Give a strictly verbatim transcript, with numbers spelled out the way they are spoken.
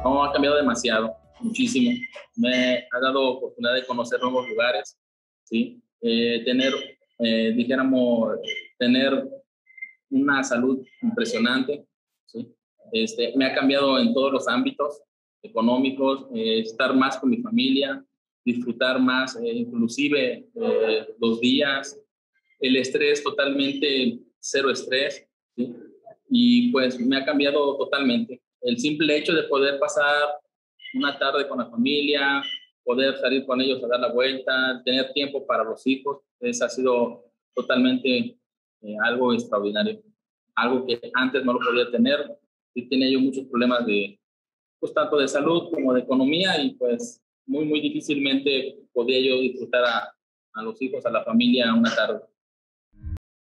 No, ha cambiado demasiado, muchísimo. Me ha dado oportunidad de conocer nuevos lugares, ¿sí? Eh, tener, eh, dijéramos, tener una salud impresionante, ¿sí? Este, me ha cambiado en todos los ámbitos económicos, eh, estar más con mi familia, disfrutar más, eh, inclusive eh, los días, el estrés totalmente cero estrés, ¿sí? Y pues me ha cambiado totalmente. El simple hecho de poder pasar una tarde con la familia, poder salir con ellos a dar la vuelta, tener tiempo para los hijos, eso ha sido totalmente eh, algo extraordinario. Algo que antes no lo podía tener. Sí tenía yo muchos problemas de, pues tanto de salud como de economía y pues muy, muy difícilmente podía yo disfrutar a, a los hijos, a la familia una tarde.